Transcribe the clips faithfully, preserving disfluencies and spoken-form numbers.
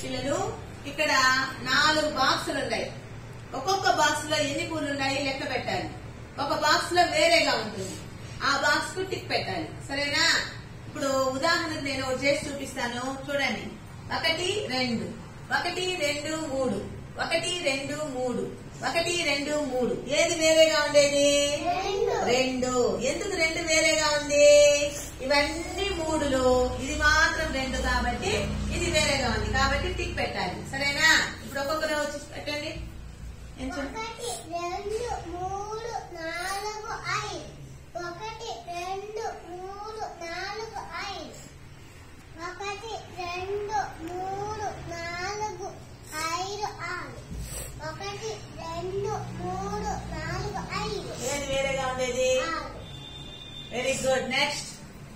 పిల్లలు ఇక్కడ నాలుగు బాక్సులు ఉన్నాయి. ఒక్కొక్క బాక్స్ లో ఎన్ని పూలు ఉన్నాయి లెక్క పెట్టాలి. ఒక బాక్స్ లో వేరేగా ఉంటుంది, ఆ బాక్స్ కు టిక్ పెట్టాలి. సరేనా? ఇప్పుడు ఉదాహరణకు నేను ఒకటి చేసి చూపిస్తాను, చూడండి. ఒకటి రెండు, ఒకటి రెండు మూడు, ఒకటి రెండు మూడు, ఒకటి రెండు మూడు. ఏది వేరేగా ఉండేది? రెండు. ఎందుకు రెండు వేరేగా ఉంది? ఇవన్నీ మూడులు, ఇది మాత్రం రెండు కాబట్టి ఇది వేరేగా ఉంది, కాబట్టి టిక్ పెట్టాలి. సరేనా? ఇప్పుడు ఒక్కొక్కరు వచ్చి పెట్టండి. ఒకటి రెండు మూడు నాలుగు ఐదు, ఒకటి రెండు మూడు నాలుగు ఐదు, ఒకటి రెండు మూడు నాలుగు ఐదు ఆరు, ఒకటి రెండు మూడు నాలుగు ఐదు. ఏది వేరేగా ఉండేది? Very good. నెక్స్ట్.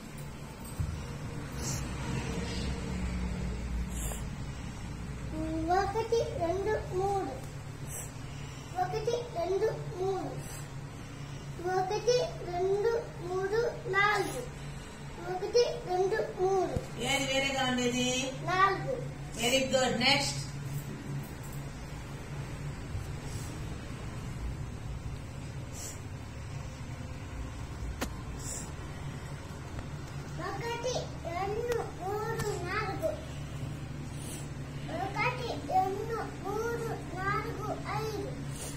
ఒకటి రెండు మూడు, ఒకటి రెండు మూడు, ఒకటి రెండు మూడు నాలుగు, ఒకటి రెండు మూడు. ఏది వేరేగా ఉండేది? నాలుగు. Very good. నెక్స్ట్. ఒకటి రెండు మూడు నాలుగు, ఒకటి రెండు మూడు నాలుగు ఐదు,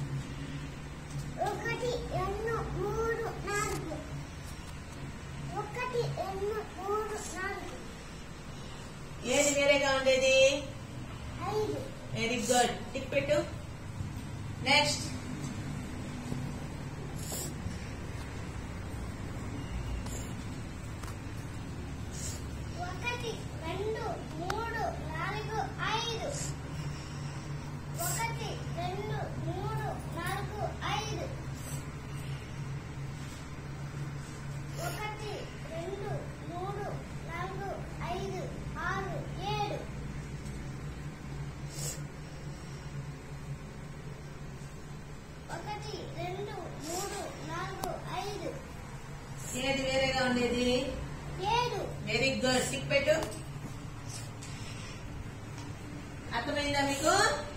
ఒకటి రెండు మూడు నాలుగు, ఒకటి రెండు మూడు నాలుగు. ఏది వేరేగా ఉండేది? ఐదు. Very good. టిక్ పెట్టు. నెక్స్ట్. ఒకటి రెండు మూడు నాలుగు ఐదు, ఒకటి రెండు మూడు నాలుగు ఐదు, ఒకటి రెండు మూడు నాలుగు ఐదు ఆరు ఏడు, ఒకటి రెండు మూడు నాలుగు ఐదు. ఏది వేరేగా ఉండేది? ఏడు. Very good. టిక్ పెట్టు. అర్థమైందా మీకు?